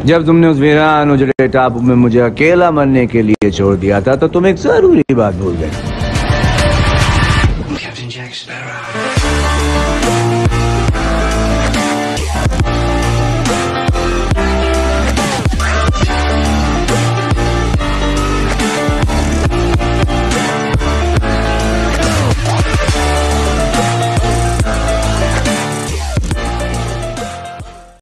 जब तुमने उस वीरान उजड़े टापू में मुझे अकेला मरने के लिए छोड़ दिया था तो तुम एक जरूरी बात भूल गए।